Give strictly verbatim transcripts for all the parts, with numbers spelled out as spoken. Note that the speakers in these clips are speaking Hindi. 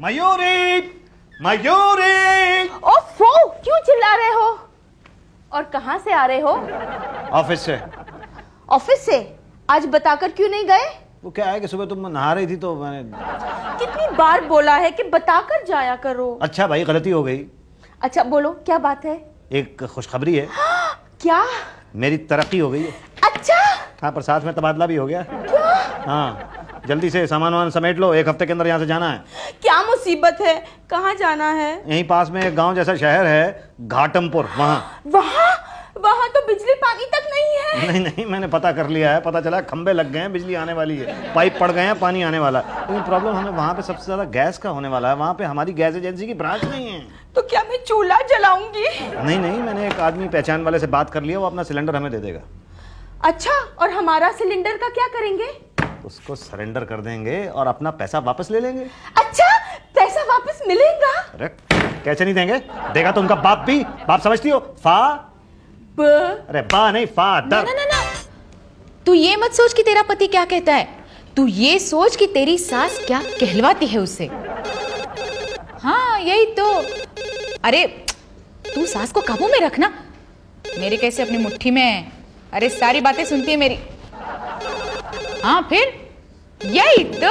मयूरी, मयूरी! ओफो, क्यों चिल्ला रहे हो? और कहाँ से आ रहे हो? ऑफिस से। ऑफिस से? आज बताकर क्यों नहीं गए? वो क्या है कि सुबह तुम नहा रही थी तो मैंने। कितनी बार बोला है कि बताकर जाया करो। अच्छा भाई, गलती हो गई। अच्छा बोलो, क्या बात है? एक खुशखबरी है। क्या? मेरी तरक्की हो गई है। अच्छा। हाँ, पर साथ में तबादला भी हो गया। क्या? हाँ, जल्दी से सामान वामान समेट लो, एक हफ्ते के अंदर यहाँ से जाना है। क्या मुसीबत है? कहाँ जाना है? यहीं पास में एक गांव जैसा शहर है, घाटमपुर, वहाँ। वहाँ? वहाँ तो बिजली पानी तक नहीं है। नहीं नहीं, मैंने पता कर लिया है, पता चला खंबे लग गए हैं, बिजली आने वाली है, पाइप पड़ गए हैं, पानी आने वाला है। लेकिन प्रॉब्लम हमें वहाँ पे सबसे ज्यादा गैस का होने वाला है। वहाँ पे हमारी गैस एजेंसी की ब्रांच नहीं है। तो क्या मैं चूल्हा जलाऊंगी? नहीं नहीं, मैंने एक आदमी पहचान वाले से बात कर लिया, वो अपना सिलेंडर हमें दे देगा। अच्छा, और हमारा सिलेंडर का क्या करेंगे? उसको सरेंडर कर देंगे और अपना पैसा वापस ले लेंगे। अच्छा, पैसा वापस मिलेगा? अरे कैसे नहीं देंगे? देगा तो उनका बाप भी। बाप समझती हो? फा ब... अरे बा नहीं, फादर। ना ना ना, तू ये मत सोच कि तेरा पति क्या कहता है, तू ये सोच कि तेरी सास क्या कहलवाती है उससे। हाँ यही तो। अरे तू सास को काबू में रखना, मेरे कैसे अपनी मुट्ठी में है। अरे सारी बातें सुनती है मेरी। हाँ फिर यही तो।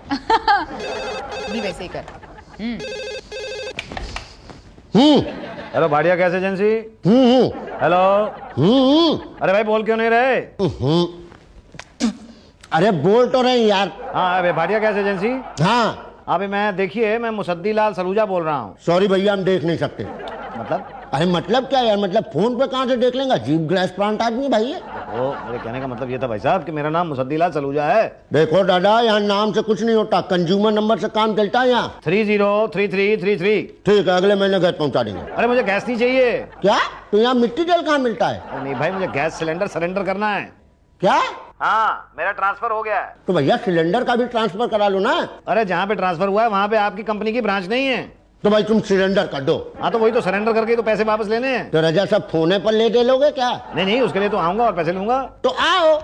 भी वैसे ही कर। हम्म हम्म हेलो, भाटिया गैस एजेंसी। हम्म हेलो। हम्म अरे भाई, बोल क्यों नहीं रहे? अरे बोल तो रहे यार। हाँ अबे, भाटिया गैस एजेंसी। हाँ अभी मैं, देखिए, मैं मुसद्दी लाल सलूजा बोल रहा हूँ। सॉरी भैया, हम देख नहीं सकते। मतलब? अरे मतलब क्या यार, मतलब फोन पे कहाँ से देख लेंगे? जीप ग्लास प्लांट आदमी भाई है। ओ, मेरे कहने का मतलब ये था भाई साहब कि मेरा नाम मुसद्दी लाल सलूजा है। देखो दादा, यहाँ नाम से कुछ नहीं होता, कंज्यूमर नंबर से काम चलता है यहाँ। Three zero three three three three. ठीक है, अगले महीने गैस पहुँचा देंगे। अरे मुझे गैस नहीं चाहिए। क्या? तो यहाँ मिट्टी तेल कहाँ मिलता है? अरे नहीं भाई, मुझे गैस सिलेंडर सरेंडर करना है। क्या? हाँ, मेरा ट्रांसफर हो गया है। तो भैया सिलेंडर का भी ट्रांसफर करा लो ना। अरे जहाँ पे ट्रांसफर हुआ है वहाँ पे आपकी कंपनी की ब्रांच नहीं है। तो भाई तुम सिलेंडर कर दो। हाँ तो वही तो, सरेंडर करके तो पैसे वापस लेने हैं। तो रजा सब फोने पर ले दे लोगे क्या? नहीं नहीं, उसके लिए तो आऊंगा और पैसे लूंगा। तो आओ।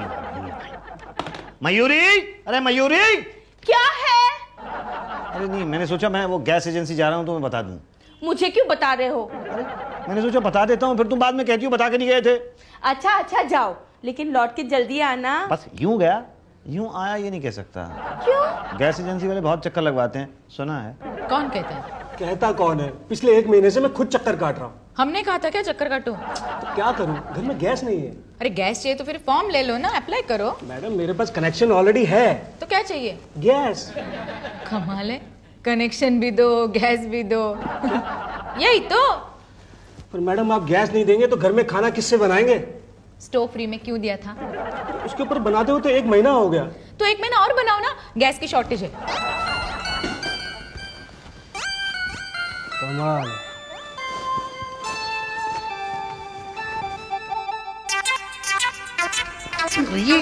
मयूरी, अरे मयूरी। क्या है? अरे नहीं, मैंने सोचा मैं वो गैस एजेंसी जा रहा हूँ तो मैं बता दूं। मुझे क्यों बता रहे हो? अरे मैंने सोचा बता देता हूँ, फिर तुम बाद में कहती हो बता के नहीं गए थे। अच्छा अच्छा, जाओ, लेकिन लौट के जल्दी आना। बस यूं गया यूं आया ये नहीं कह सकता। क्यों? गैस एजेंसी वाले बहुत चक्कर लगवाते हैं, सुना है। कौन कहता है? कहता कौन है? पिछले एक महीने से मैं खुद चक्कर काट रहा हूँ। हमने कहा था क्या चक्कर काटो? तो क्या करूँ, घर में गैस नहीं है। अरे गैस चाहिए तो फिर फॉर्म ले लो ना, अप्लाई करो। मैडम मेरे पास कनेक्शन ऑलरेडी है। तो क्या चाहिए? गैस। कमाल है, कनेक्शन भी दो, गैस भी दो। यही तो। पर मैडम आप गैस नहीं देंगे तो घर में खाना किससे बनाएंगे? स्टोव फ्री में क्यों दिया था? उसके ऊपर बनाते हो तो एक महीना हो गया। तो एक महीना और बनाओ ना, गैस की शॉर्टेज है। कमाल। सॉरी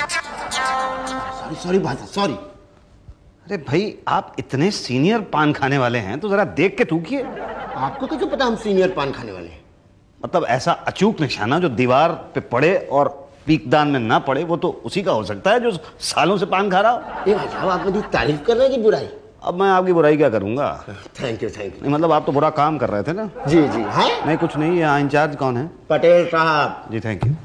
सॉरी भाई, सॉरी। अरे भाई, आप इतने सीनियर पान खाने वाले हैं तो जरा देख के थूकिए। आपको कैसे पता हम सीनियर पान खाने वाले हैं? मतलब ऐसा अचूक निशाना जो दीवार पे पड़े और पीकदान में ना पड़े, वो तो उसी का हो सकता है जो सालों से पान खा रहा हो। ये भाई साहब, आप मेरी तारीफ कर रहे हैं कि बुराई? अब मैं आपकी बुराई क्या करूंगा? थैंक यू थैंक नहीं मतलब आप तो बुरा काम कर रहे थे ना। यू। जी जी। हाँ, नहीं कुछ नहीं, यहाँ इंचार्ज कौन है? पटेल साहब। जी थैंक यू।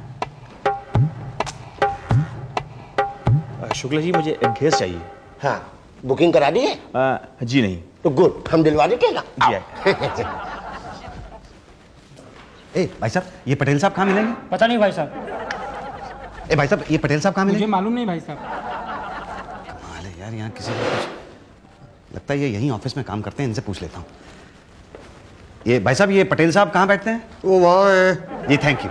शुक्ला जी, मुझे एक गैस चाहिए। हाँ, बुकिंग करा दी है? आ, जी नहीं। तो गुड, हम दिलवा देंगे। ए भाई साहब, ये पटेल साहब कहाँ मिलेंगे? पता नहीं भाई साहब। ए भाई साहब, ये पटेल साहब कहाँ मुझे मिलेंगे? मालूम नहीं भाई साहब। कमाल है यार, यहाँ किसी को कुछ लगता है ये यहीं ऑफिस में काम करते हैं, इनसे पूछ लेता हूँ। ये भाई साहब, ये पटेल साहब कहाँ बैठते हैं? वो वहाँ है। जी थैंक यू।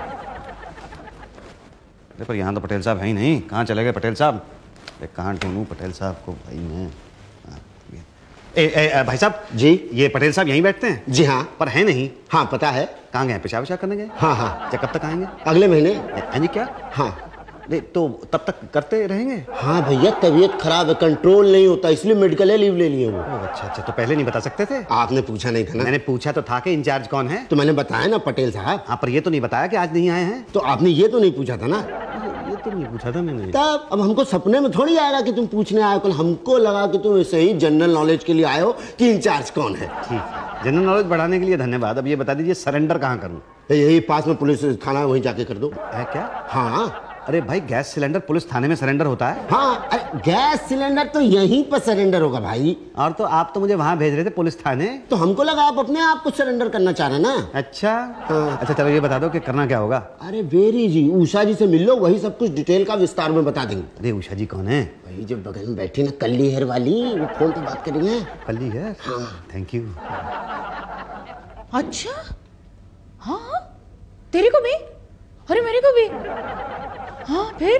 अरे पर यहाँ तो पटेल साहब है ही नहीं, कहाँ चले गए पटेल साहब? कहाँ ढूंढूं पटेल साहब को भाई मैं? ए, ए, ए, भाई साहब जी, ये पटेल साहब यहीं बैठते हैं? जी हाँ। पर है नहीं। हाँ पता है। कहाँ गए? पेशाब पेशाब करने गए? हाँ हाँ। अच्छा, कब तक आएंगे? अगले महीने। हाँ जी। क्या? हाँ। नहीं तो तब तक करते रहेंगे? हाँ भैया, तबीयत खराब है, कंट्रोल नहीं होता, इसलिए मेडिकल लीव ले लिए वो। अच्छा अच्छा, तो पहले नहीं बता सकते थे? आपने पूछा नहीं था ना। मैंने पूछा तो था कि इंचार्ज कौन है। तो मैंने बताया ना, पटेल साहब। हाँ, पर ये तो नहीं बताया कि आज नहीं आए हैं। तो आपने ये तो नहीं पूछा था ना। ये तो नहीं पूछा था मैंने। तब अब हमको सपने में थोड़ी आएगा कि तुम पूछने आए, कल हमको लगा कि तुम ऐसे ही जनरल नॉलेज के लिए आए हो कि इंचार्ज कौन है। ठीक है, जनरल नॉलेज बढ़ाने के लिए धन्यवाद। अब ये बता दीजिए सरेंडर कहाँ करूँ? यही पास में पुलिस थाना है, वहीं जाके कर दो। है क्या? हाँ। अरे भाई गैस सिलेंडर पुलिस थाने में सरेंडर होता है? हाँ, अरे गैस सिलेंडर तो यहीं पर सरेंडर होगा भाई। और तो आप तो मुझे वहां भेज रहे थे पुलिस थाने। तो हमको लगा आप अपने आप को सरेंडर करना चाह रहे ना। अच्छा हाँ। अच्छा चलो ये बता दो कि करना क्या होगा? अरे बेरी जी, उषा जी से मिल लो, वही सब कुछ डिटेल का विस्तार में बता देंगे। अरे उषा जी कौन है? वही जो बगल में बैठी ना कल्ली हेयर वाली, वो फोन पे बात करेंगे। कल्ली है? हाँ। Thank you. अच्छा हाँ, तेरे को भी? अरे मेरे को भी। हाँ फिर?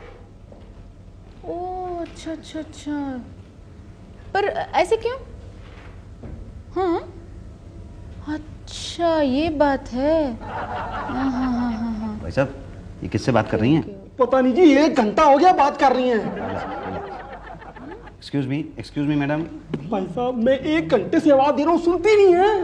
ओ अच्छा अच्छा अच्छा, पर ऐसे क्यों? हाँ अच्छा ये बात है। हाँ हाँ हाँ हाँ हाँ। भाई साहब ये किससे बात कर रही हैं? पता नहीं जी, एक घंटा हो गया बात कर रही हैं। Excuse me excuse me madam. भाई साहब मैं एक घंटे से आवाज दे रहा हूँ, सुनती नहीं है।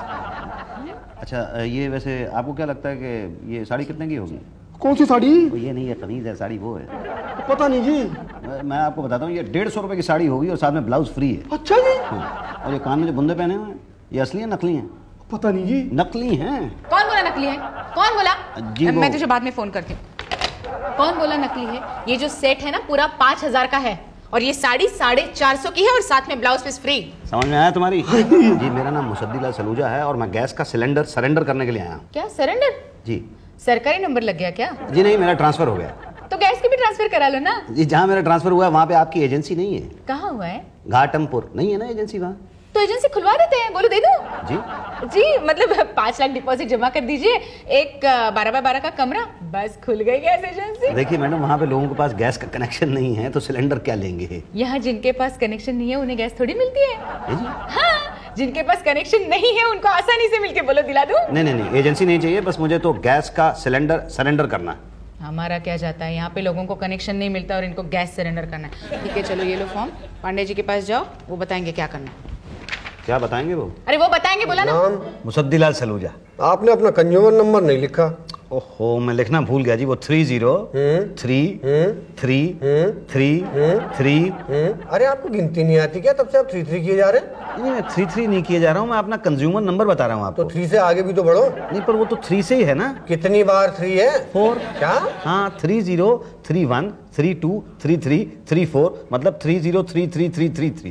अच्छा ये वैसे आपको क्या लगता है कि ये साड़ी कितने की होगी? कौन सी साड़ी? वो ये नहीं है, कमीज है, साड़ी वो है। पता नहीं जी। मैं- मैं आपको बताता हूँ, ये डेढ़ सौ रुपए की साड़ी होगी और साथ में ब्लाउज फ्री है। अच्छा जी। हाँ। और ये कान में जो बुंदे पहने हुए हैं ये असली है नकली हैं? पता नहीं जी। नकली हैं। कौन बोला नकली है? कौन बोला? जी वो- मैं तुझे बाद में फोन करती हूँ। कौन बोला नकली है? ये जो सेट है ना पूरा पाँच हजार का है और ये साड़ी साढ़े चार सौ की है और साथ में ब्लाउज पीस फ्री। समझ में आया तुम्हारी? जी मेरा नाम मुसद्दीलाल सलूजा है और मैं गैस का सिलेंडर सरेंडर करने के लिए आया हूँ। क्या सरेंडर? जी। सरकारी नंबर लग गया क्या? जी नहीं, मेरा ट्रांसफर हो गया। तो गैस की भी ट्रांसफर करा लो ना। जी जहाँ मेरा ट्रांसफर हुआ है वहाँ पे आपकी एजेंसी नहीं है। कहाँ हुआ है? घाटमपुर नहीं है ना एजेंसी वहाँ? तो एजेंसी खुलवा देते हैं, बोलो दे दो। जी जी मतलब पाँच लाख डिपॉजिट जमा कर दीजिए, एक बारह बाय बारह का कमरा, बस खुल गई गैस एजेंसी। देखिए मैडम वहाँ पे लोगों के पास गैस का कनेक्शन नहीं है तो सिलेंडर क्या लेंगे? यहाँ जिनके पास कनेक्शन नहीं है उन्हें गैस थोड़ी मिलती है। है जी? हाँ, जिनके पास कनेक्शन नहीं है उनको आसानी से मिलके, बोलो दिला दूं? नहीं नहीं नहीं एजेंसी नहीं चाहिए, बस मुझे तो गैस का सिलेंडर सरेंडर करना है। हमारा क्या जाता है, यहाँ पे लोगों को कनेक्शन नहीं मिलता और इनको गैस सरेंडर करना है। ठीक है चलो ये लो फॉर्म, पांडे जी के पास जाओ, वो बताएंगे क्या करना है। क्या बताएंगे वो? अरे वो बताएंगे बोला ना। नाम? मुसद्दीलाल सलूजा। आपने अपना कंज्यूमर नंबर नहीं लिखा। ओहो मैं लिखना भूल गया जी, वो three zero three three three three. अरे आपको गिनती नहीं आती क्या? तब से आप थ्री थ्री किए जा रहे हैं। नहीं मैं थ्री थ्री नहीं किए जा रहा हूँ, मैं अपना कंज्यूमर नंबर बता रहा हूँ आपको। तो थ्री से आगे भी तो बढ़ो। नहीं पर वो तो थ्री से ही है ना। कितनी बार थ्री है? फोर। क्या? हाँ three zero three one three two three three three four, मतलब three zero three three three three three.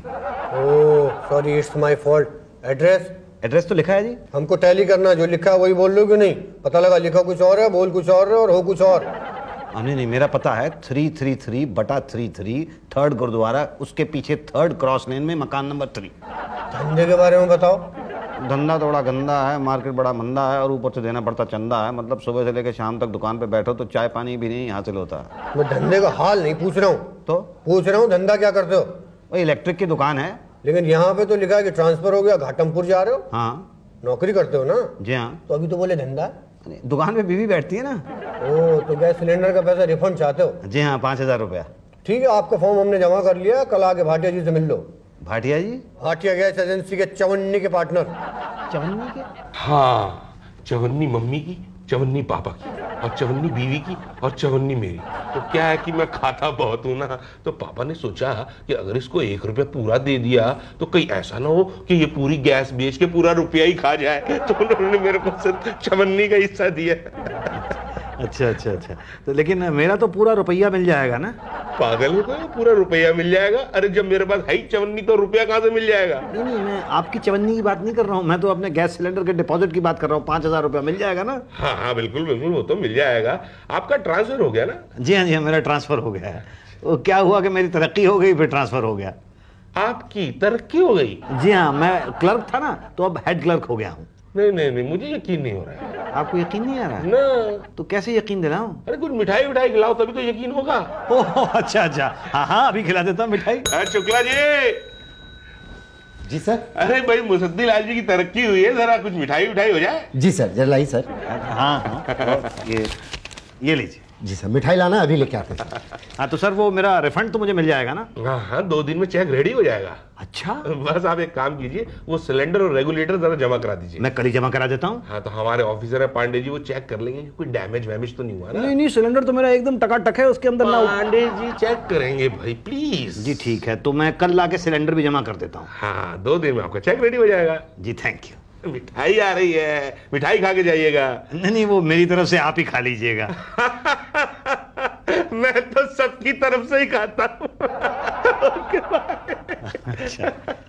Oh sorry, it's my fault. Address? Address तो लिखा है जी। हमको टैली करना, जो लिखा है वही बोल लो कि नहीं? पता लगा लिखा कुछ और है, बोल कुछ और है और हो कुछ और। नहीं नहीं मेरा पता है थ्री थ्री थ्री बटा थ्री थ्री, थर्ड गुरुद्वारा, उसके पीछे थर्ड क्रॉस लेन में मकान नंबर थ्री। धंधे के बारे में बताओ। धंधा थोड़ा गंदा है, मार्केट बड़ा मंदा है और ऊपर से देना पड़ता चंदा है। मतलब सुबह से लेकर शाम तक दुकान पे बैठो तो चाय पानी भी नहीं हासिल होता। मैं धंधे का हाल नहीं पूछ रहा हूँ, तो पूछ रहा हूँ धंधा क्या करते हो? वही इलेक्ट्रिक की दुकान है। लेकिन यहाँ पे तो लिखा है कि ट्रांसफर हो गया, घाटमपुर जा रहे हो। हाँ नौकरी करते हो ना? जी हाँ। तो अभी तो बोले धंधा। अरे, दुकान पे बीवी बैठती है ना। ओ तो गैस सिलेंडर का पैसा रिफंड चाहते हो? जी हाँ, पाँच हजार रुपया। ठीक है, आपका फॉर्म हमने जमा कर लिया, कल आके भाटिया जी से मिल लो। भाटिया जी? भाटिया गैस एजेंसी के चवन्नी के पार्टनर। चवन्नी के? हाँ, चवन्नी मम्मी की, चवन्नी पापा की और चवन्नी बीवी की और चवन्नी मेरी। तो क्या है कि मैं खाता बहुत हूं ना, तो पापा ने सोचा कि अगर इसको एक रुपया पूरा दे दिया तो कहीं ऐसा ना हो कि ये पूरी गैस बेच के पूरा रुपया ही खा जाए, तो उन्होंने मेरे को सिर्फ चवन्नी का हिस्सा दिया। अच्छा अच्छा अच्छा, तो लेकिन मेरा तो पूरा रुपया मिल जाएगा ना? पागल हो गए, पूरा रुपया मिल जाएगा? अरे जब मेरे पास है ही चवन्नी तो रुपया कहाँ से मिल जाएगा? नहीं नहीं मैं आपकी चवन्नी की बात नहीं कर रहा हूँ, मैं तो अपने गैस सिलेंडर के डिपॉजिट की बात कर रहा हूँ। पाँच हजार रुपया मिल जाएगा ना? हाँ हाँ बिल्कुल बिल्कुल, वो तो मिल जाएगा। आपका ट्रांसफर हो गया ना? जी हाँ जी हाँ, मेरा ट्रांसफर हो गया है। वो क्या हुआ कि मेरी तरक्की हो गई, फिर ट्रांसफर हो गया। आपकी तरक्की हो गई? जी हाँ, मैं क्लर्क था ना तो अब हेड क्लर्क हो गया हूँ। नहीं नहीं नहीं, मुझे यकीन नहीं हो रहा है। आपको यकीन नहीं आ रहा ना? तो कैसे यकीन दिलाऊं? अरे कुछ मिठाई विठाई खिलाओ तभी तो यकीन होगा। ओह अच्छा अच्छा, हाँ हाँ अभी खिला देता हूँ मिठाई। शुक्ला जी। जी सर। अरे भाई मुसद्दीलाल जी की तरक्की हुई है, जरा कुछ मिठाई विठाई हो जाए। जी सर, जरा लाइए सर। हाँ हाँ ये ये लीजिए। जी सर, मिठाई लाना अभी लेके आते हैं। हाँ तो सर वो मेरा रिफंड तो मुझे मिल जाएगा ना? हाँ हाँ, दो दिन में चेक रेडी हो जाएगा। अच्छा, बस आप एक काम कीजिए, वो सिलेंडर और रेगुलेटर जरा जमा करा दीजिए। मैं कल ही जमा करा देता हूँ। हाँ तो हमारे ऑफिसर है पांडे जी, वो चेक कर लेंगे कोई डैमेज वैमेज तो नहीं हुआ ना। नहीं नहीं, सिलेंडर तो मेरा एकदम टकाटक है, उसके अंदर ना। पांडे जी चेक करेंगे भाई, प्लीज। जी ठीक है, तो मैं कल लाके सिलेंडर भी जमा कर देता हूँ। हाँ, दो दिन में आपका चेक रेडी हो जाएगा। जी थैंक यू। मिठाई आ रही है, मिठाई खा के जाइएगा। नहीं नहीं, वो मेरी तरफ से आप ही खा लीजिएगा। मैं तो सबकी तरफ से ही खाता हूँ। अच्छा,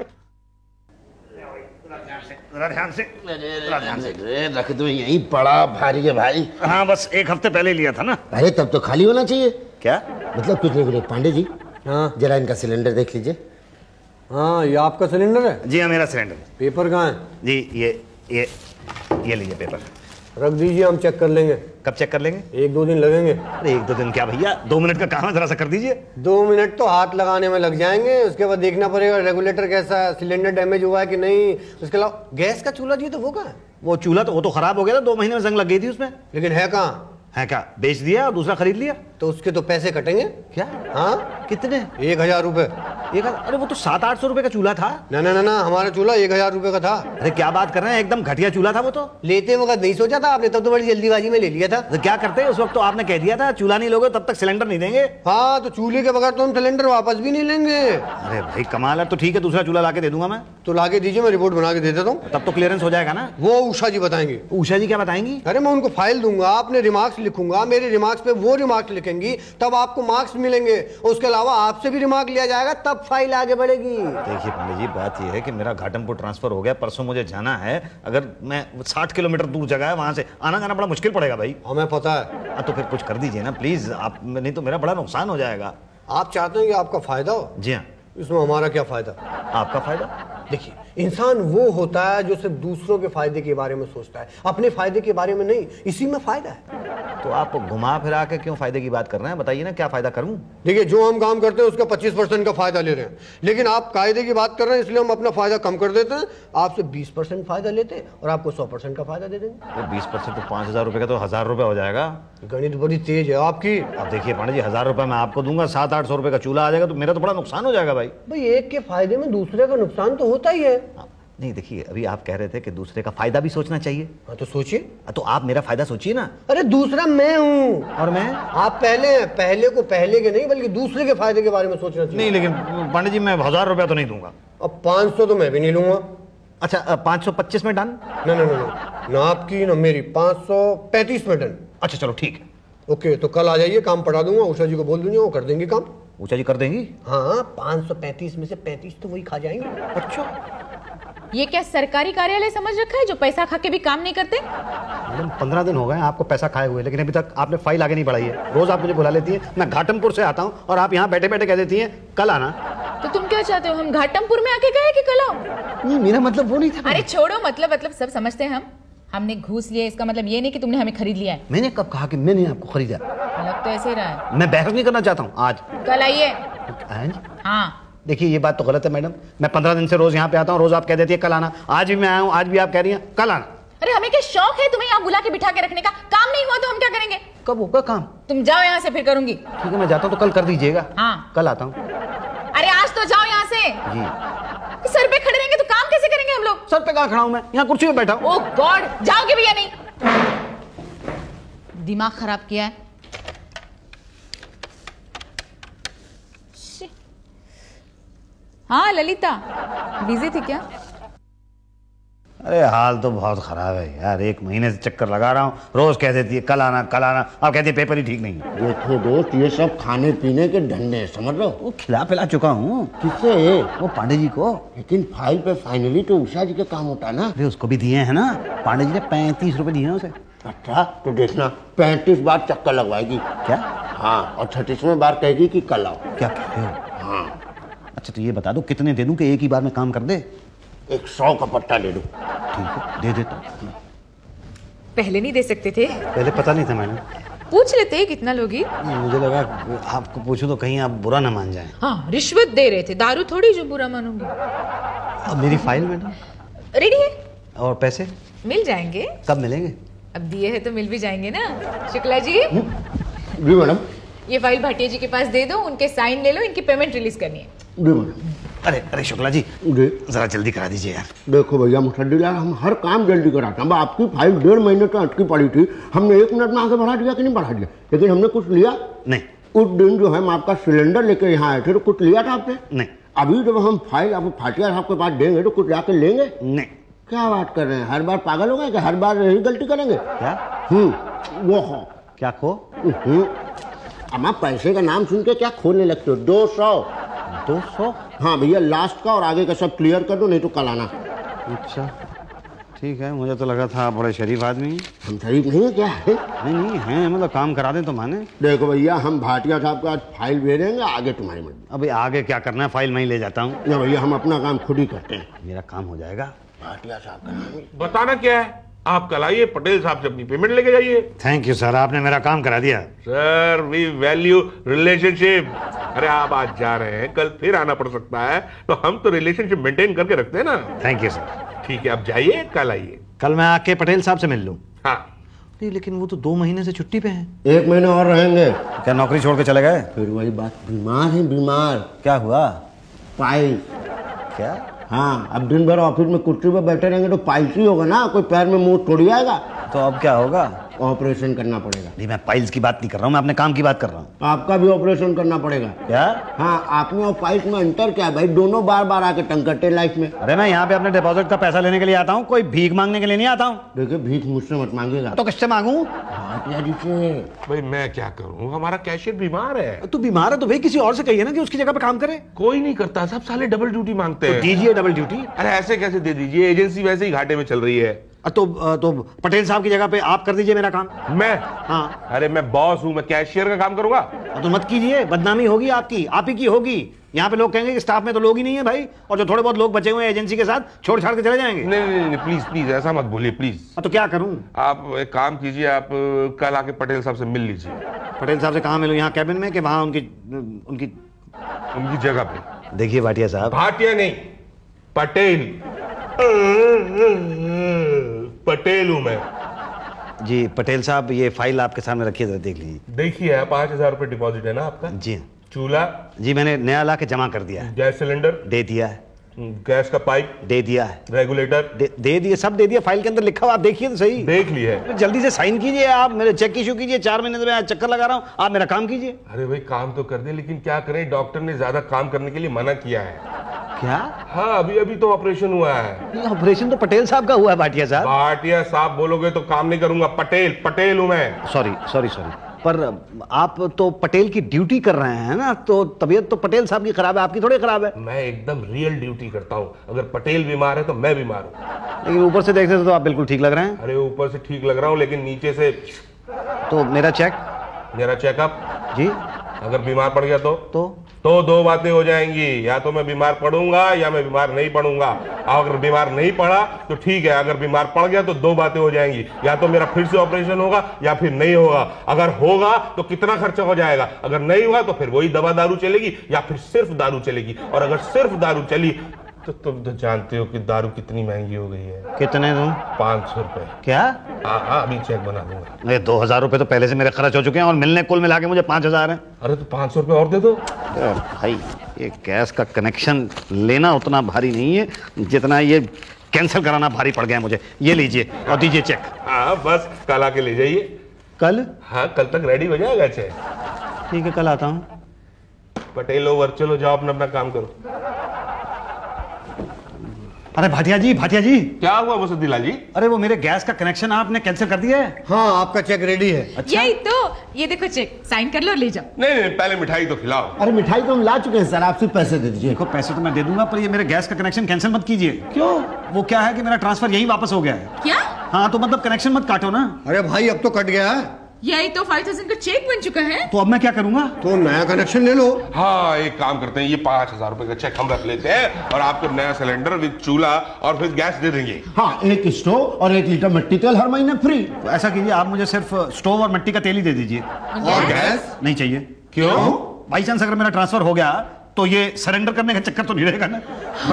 ध्यान से, ध्यान से। रख दो, यहीं पड़ा भारी है भाई। हाँ बस एक हफ्ते पहले लिया था ना। अरे तब तो खाली होना चाहिए। क्या मतलब कुछ नहीं बोले। पांडे जी, हाँ जरा इनका सिलेंडर देख लीजिए। हाँ, ये आपका सिलेंडर है? जी हाँ, मेरा सिलेंडर। पेपर कहाँ है? जी ये ये ये लीजिए पेपर। रख दीजिए, हम चेक कर लेंगे। कब चेक कर लेंगे? एक दो दिन लगेंगे। अरे एक दो दिन क्या भैया, दो मिनट का काम है, जरा सा कर दीजिए। दो मिनट तो हाथ लगाने में लग जाएंगे, उसके बाद देखना पड़ेगा रेगुलेटर कैसा है, सिलेंडर डैमेज हुआ है कि नहीं। उसके अलावा गैस का चूल्हा जी, तो वो कहाँ है? वो चूल्हा तो वो तो खराब हो गया था, दो महीने में जंग लग गई थी उसमें। लेकिन है कहाँ? है क्या, बेच दिया और दूसरा खरीद लिया। तो उसके तो पैसे कटेंगे। क्या? हाँ, कितने? एक हजार रुपए। एक हजार? अरे वो तो सात आठ सौ रुपए का चूल्हा था। ना ना ना ना, हमारा चूल्हा एक हजार रुपए का था। अरे क्या बात कर रहे हैं, एकदम घटिया चूल्हा था वो तो। लेते वक्त नहीं सोचा था आपने, तब तो बड़ी जल्दीबाजी में ले लिया था। तो क्या करते, उस वक्त तो आपने कह दिया था चूल्हा नहीं लोगे तब तक सिलेंडर नहीं देंगे। हाँ, तो चूल्हे के बगैर तो हम सिलेंडर वापस भी नहीं लेंगे। अरे भाई कमाल है, तो ठीक है दूसरा चूल्हा लाके दे दूंगा मैं। तो लाके दीजिए, मैं रिपोर्ट बना के दे देता हूँ। तब तो क्लियरेंस हो जाएगा ना। वो उषा जी बताएंगी। उषा जी क्या बताएंगी? अरे मैं उनको फाइल दूंगा, आपने रिमार्क्स लिखूंगा, मेरे रिमार्क्स पे वो रिमार्क्स लिखेंगी, तब आपको मार्क्स मिलेंगे। उसके अलावा आपसे भी रिमार्क लिया जाएगा, तब फाइल आगे बढ़ेगी। देखिए पंडित जी, बात यह है कि मेरा घाटमपुर ट्रांसफर हो गया, परसों मुझे जाना है। अगर मैं साठ किलोमीटर दूर जगह है, वहां से आना जाना बड़ा मुश्किल पड़ेगा भाई। हमें पता है। आ, तो फिर कुछ कर दीजिए ना प्लीज आप, नहीं तो मेरा बड़ा नुकसान हो जाएगा। आप चाहते हैं कि आपका फायदा हो? जी हाँ। इसमें हमारा क्या फायदा? आपका फायदा? देखिए, इंसान वो होता है जो सिर्फ दूसरों के फायदे के बारे में सोचता है, अपने फायदे के बारे में नहीं। इसी में फायदा है। तो आप घुमा फिरा के क्यों फायदे की बात कर रहे हैं, बताइए ना क्या फायदा करूं? देखिए, जो हम काम करते हैं उसका पच्चीस परसेंट का फायदा ले रहे हैं, लेकिन आप कायदे की बात कर रहे हैं, इसलिए हम अपना फायदा कम कर देते हैं। आपसे बीस परसेंट फायदा लेते हैं और आपको सौ परसेंट का फायदा दे देंगे। तो बीस परसेंट तो पांच हजार रुपए का तो हजार रुपए हो जाएगा। गणित बड़ी तेज है आपकी। अब देखिए पांडे जी, हजार रुपए मैं आपको दूंगा, सात आठ सौ रुपए का चूल्हा आ जाएगा, तो मेरा तो बड़ा नुकसान हो जाएगा भाई। भाई, एक के फायदे में दूसरे का नुकसान तो होता ही है। नहीं देखिए, अभी आप कह रहे थे कि दूसरे का फायदा भी सोचना चाहिए। हाँ, तो सोचिए। तो आप मेरा फायदा सोचिए ना। अरे दूसरा मैं हूँ और मैं? आप पहले हैं। पहले को पहले के नहीं, बल्कि दूसरे के फायदे के बारे में सोचना चाहिए। नहीं लेकिन पंडित जी, मैं हजार रुपया तो नहीं दूंगा। अब पाँच सौ तो मैं भी नहीं लूंगा। अच्छा, पाँच सौ पच्चीस में डन? ना ना ना ना, आपकी ना मेरी, पाँच सौ पैंतीस में डन। अच्छा चलो ठीक है। ओके, तो कल आ जाइए, काम पढ़ा दूंगा, उषा जी को बोल दूंगा, वो कर देंगे काम। उषा जी कर देंगी? हाँ, पाँच सौ पैंतीस में से पैंतीस तो वही खा जाएंगे। अच्छा, ये क्या सरकारी कार्यालय समझ रखा है जो पैसा खा के भी काम नहीं करते? मैडम पंद्रह दिन हो गए आपको पैसा खाए हुए, लेकिन अभी तक आपने फाइल आगे नहीं बढ़ाई है। रोज आप मुझे बुला लेती हैं, मैं घाटमपुर से आता हूँ और आप यहाँ बैठे बैठे कह देती हैं कल आना। तो तुम क्या चाहते हो, हम घाटमपुर में आके कहे कि कल आओ? नहीं, मेरा मतलब वो नहीं था। अरे छोड़ो, मतलब मतलब सब समझते हैं हम। हमने घूस लिया, इसका मतलब ये नहीं कि तुमने हमें खरीद लिया है। मैंने कब कहा कि मैंने आपको खरीदा? लग तो ऐसे ही रहा है। मैं बहस नहीं करना चाहता हूँ आज। कल आइए। आज? हाँ। देखिए ये बात तो गलत है मैडम, मैं पंद्रह दिन से रोज यहाँ पे आता हूँ, रोज आप कह देती है कल आना। आज भी मैं आया हूँ, आज भी आप कह रही हैं कल आना। अरे हमें क्या शौक है तुम्हें यहाँ बुला के बिठा के रखने का? काम नहीं हुआ तो हम क्या करेंगे? कब होगा काम? तुम जाओ यहाँ से, फिर करूंगी। ठीक है, मैं जाता हूँ, तो कल कर दीजिएगा। हाँ, कल आता हूँ। अरे आज तो जाओ यहाँ से। जी। सर पे खड़े रहेंगे तो काम कैसे करेंगे हम लोग? सर पे कहाँ खड़ा हूँ मैं, यहाँ कुर्सी पे बैठा हूँ। ओह गॉड, जाओगे भी या नहीं? दिमाग खराब किया है। हाँ ललिता, बिजी थी क्या? अरे हाल तो बहुत खराब है यार, एक महीने से चक्कर लगा रहा हूँ, रोज कह देती है कल आना कल आना, अब कहती है पेपर ही ठीक नहीं है। देखो दोस्त, ये सब खाने पीने के धंधे, समझ लो। वो खिला पिला चुका हूँ। किससे? वो पांडे जी को। लेकिन फाइल पे फाइनली तो उषा जी का काम होता है ना। अरे उसको भी दिए हैं ना, पांडे जी ने पैंतीस रुपए दिए हैं उसे। अच्छा, तो देखना पैंतीस बार चक्कर लगवाएगी। क्या? हाँ, और छत्तीसवें बार कहेगी कि कल आओ। क्या कह रहे हो? हाँ। अच्छा तो ये बता दो कितने दे दूं कि एक ही बार में काम कर दे? एक सौ का पट्टा ले दो। ठीक है, दे देता। पहले नहीं दे सकते थे? पहले पता नहीं था मैडम। पूछ लेते कितना लोगी। मुझे लगा आपको पूछूं तो कहीं आप बुरा ना मान जाएं। हाँ, रिश्वत दे रहे थे, दारू थोड़ी जो बुरा मानूंगी। अब मेरी फाइल मैडम रेडी है? और पैसे मिल जाएंगे। कब मिलेंगे? अब दिए हैं तो मिल भी जाएंगे ना। शुक्ला जी जी मैडम। ये फाइल भाटिया जी के पास दे दो, उनके साइन ले लो, इनकी पेमेंट रिलीज करनी है। जी मैडम। अरे अरे शुक्ला जी जी जरा जल्दी करा दीजिए यार। देखो भैया मुसद्दी लाल, हम हर काम जल्दी कराते हैं। अब आपकी फाइल डेढ़ महीने तक अटकी पड़ी थी, हमने एक मिनट में आगे बढ़ा दिया कि नहीं बढ़ा दिया? लेकिन हमने कुछ लिया नहीं। उस दिन जो है हम आपका सिलेंडर लेके यहाँ आए थे तो कुछ लिया था आपने? नहीं। अभी जब हम फाइल आपको भाटिया साहब के पास देंगे तो कुछ जाके लेंगे? नहीं। क्या बात कर रहे हैं, हर बार पागल हो गए कि हर बार यही गलती करेंगे? क्या? हम्म वो हो क्या खो? हम्म अब आप पैसे का नाम सुन के क्या खोने लगते हो? दो सौ दो सौ? हाँ भैया, लास्ट का और आगे का सब क्लियर कर दो, नहीं तो कल आना। अच्छा ठीक है, मुझे तो लगा था आप बड़े शरीफ आदमी हैं। हम शरीफ नहीं है क्या है? नहीं नहीं हैं, मतलब काम करा दें तो माने। देखो भैया, हम भाटिया साहब को आज फाइल भेजेंगे, आगे तुम्हारी मर्जी। अभी आगे क्या करना है, फाइल मैं ही ले जाता हूँ। ना भैया, हम अपना काम खुद ही करते हैं। मेरा काम हो जाएगा। भाटिया साहब का नाम बताना क्या है, आप कल आइए, पटेल साहब से अपनी पेमेंट लेके जाइए। थैंक यू सर, आपने मेरा काम करा दिया। Sir we value relationship. अरे आप आज जा रहे हैं, कल फिर आना पड़ सकता है, तो हम तो रिलेशनशिप मेंटेन करके रखते हैं ना। Thank you sir. ठीक है, आप जाइए, कल आइए। कल मैं आके पटेल साहब से मिल लूँ? हाँ। नहीं लेकिन वो तो दो महीने से छुट्टी पे हैं। एक महीने और रहेंगे। क्या नौकरी छोड़ के चले गए? फिर वही बात, बीमार है बीमार। क्या हुआ? पाइल। क्या? हाँ, अब दिन भर ऑफिस में कुर्सी पे बैठे रहेंगे तो पाइल्स ही होगा ना, कोई पैर में मुंह थोड़ी आएगा। तो अब क्या होगा? ऑपरेशन करना पड़ेगा। नहीं मैं पाइल्स की बात नहीं कर रहा हूँ, मैं अपने काम की बात कर रहा हूँ। आपका भी ऑपरेशन करना पड़ेगा। क्या? हाँ, आपने और पाइल्स में अंतर क्या है भाई? दोनों बार बार आके तंग करते हैं लाइफ में। अरे मैं यहाँ पे अपने डिपॉजिट का पैसा लेने के लिए आता हूँ, कोई भीख मांगने के लिए नहीं आता हूँ। देखिए, भीख मुझसे मत मांगिएगा। तो किससे मांगू? भाटिया जी से। भाई मैं क्या करूँ, हमारा कैशियर बीमार है। तू बीमार है तो भाई किसी और से कहिए ना कि उसकी जगह पे काम करे। कोई नहीं करता, सब साले डबल ड्यूटी मांगते हैं। दीजिए डबल ड्यूटी। अरे ऐसे कैसे दे दीजिए, एजेंसी वैसे ही घाटे में चल रही है। तो तो पटेल साहब की जगह पे आप कर दीजिए मेरा काम। मैं? हाँ। अरे मैं बॉस हूँ, मैं कैशियर का काम करूंगा। तो मत कीजिए, बदनामी होगी आपकी, आप ही की होगी। यहाँ पे लोग कहेंगे कि स्टाफ में तो लोग ही नहीं है भाई, और जो थोड़े बहुत लोग बचे हुए हैं एजेंसी के साथ छोड़ छाड़ के चले जाएंगे। नहीं नहीं नहीं प्लीज प्लीज ऐसा मत बोलिए प्लीज। तो क्या करूँ? आप एक काम कीजिए, आप कल आके पटेल साहब से मिल लीजिए। पटेल साहब से कहाँ मिलूँ? यहाँ कैबिन में कि वहाँ उनकी उनकी उनकी जगह पे? देखिए भाटिया साहब। भाटिया नहीं, पटेल। पटेल हूं मैं। जी पटेल साहब, ये फाइल आपके सामने रखिए, जरा देख लीजिए। देखिए, पांच हजार रुपए डिपॉजिट है ना आपका? जी। चूल्हा? जी मैंने नया ला के जमा कर दिया है। Gas cylinder? दे दिया है। गैस का पाइप? दे दिया है। रेगुलेटर? दे, दे दिए, सब दे दिया, फाइल के अंदर लिखा हुआ, आप देखिए तो सही। देख लिया है। तो जल्दी से साइन कीजिए, आप मेरे चेक इशू कीजिए। चार महीने से मैं चक्कर लगा रहा हूँ, आप मेरा काम कीजिए। अरे भाई काम तो कर दे, लेकिन क्या करें, डॉक्टर ने ज्यादा काम करने के लिए मना किया है। क्या? हाँ, अभी अभी तो ऑपरेशन हुआ है। ऑपरेशन तो पटेल साहब का हुआ है भाटिया साहब। भाटिया साहब बोलोगे तो काम नहीं करूंगा, पटेल पटेल हूं मैं। सॉरी सॉरी सॉरी, पर आप तो पटेल की ड्यूटी कर रहे हैं ना, तो तबीयत तो पटेल साहब की खराब है, आपकी थोड़ी खराब है। मैं एकदम रियल ड्यूटी करता हूँ, अगर पटेल बीमार है तो मैं बीमार हूँ। लेकिन ऊपर से देखने से तो आप बिल्कुल ठीक लग रहे हैं। अरे ऊपर से ठीक लग रहा हूँ, लेकिन नीचे से। तो मेरा चेक? मेरा चेकअप? जी। अगर बीमार पड़ गया तो तो तो दो बातें हो जाएंगी, या तो मैं बीमार पड़ूंगा या मैं बीमार नहीं पड़ूंगा। अगर बीमार नहीं पड़ा तो ठीक है, अगर बीमार पड़ गया तो दो बातें हो जाएंगी, या तो मेरा फिर से ऑपरेशन होगा या फिर नहीं होगा। अगर होगा तो कितना खर्चा हो जाएगा, अगर नहीं हुआ तो फिर वही दवा दारू चलेगी या फिर सिर्फ दारू चलेगी। और अगर सिर्फ दारू चली तो तुम तो जानते हो कि दारू कितनी महंगी हो गई है। कितने दूं? पाँच सौ रुपए। क्या? हाँ हाँ, अभी चेक बना दूंगा। नहीं, दो हजार रुपए तो पहले से मेरे खर्च हो चुके हैं और मिलने कुल मिला के मुझे पाँच हजार है। अरे तो पाँच सौ रुपए और दे दो। भाई ये गैस का कनेक्शन लेना उतना भारी नहीं है जितना ये कैंसिल कराना भारी पड़ गया है मुझे। ये लीजिए और दीजिए चेक। हाँ बस कल आके ले जाइए। कल? हाँ, कल तक रेडी हो जाएगा चेक। ठीक है, कल आता हूँ। पटेल ओवर, चलो जाओ अपना अपना काम करो। अरे भाटिया जी, भाटिया जी। क्या हुआ मुसद्दीला जी? अरे वो मेरे गैस का कनेक्शन आपने कैंसिल कर दिया है। हाँ, आपका चेक रेडी है। अच्छा? यही तो, ये देखो चेक, साइन कर लो और ले जाओ। नहीं नहीं, पहले मिठाई तो खिलाओ। अरे मिठाई तो हम ला चुके हैं सर, आप सिर्फ पैसे दे दीजिए। देखो पैसे तो मैं दे दूंगा, पर ये मेरे गैस का कनेक्शन कैंसिल मत कीजिए। क्यों? वो क्या है कि मेरा ट्रांसफर यही वापस हो गया है। क्या? हाँ, तो मतलब कनेक्शन मत काटो ना। अरे भाई, अब तो कट गया है। यही तो फाइव थाउजेंड का चेक बन चुका है। तो अब मैं क्या करूंगा? तो नया कनेक्शन ले लो। हाँ, एक काम करते हैं, ये पाँच हजार रुपए का चेक हम रख लेते हैं और आपको नया सिलेंडर विद चूल्हा और फिर गैस दे देंगे। हाँ, एक स्टोव और एक लीटर मिट्टी तेल हर महीने फ्री। तो ऐसा कीजिए, आप मुझे सिर्फ स्टोव और मिट्टी का तेल ही दे दीजिए। और गैस नहीं चाहिए। क्यों? बाई चांस अगर मेरा ट्रांसफर हो गया तो ये सरेंडर करने का चक्कर तो नहीं रहेगा ना।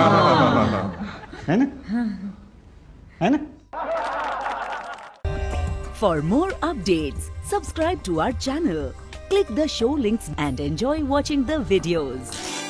है ना? है ना? For more updates, subscribe to our channel, Click the show links and enjoy watching the videos.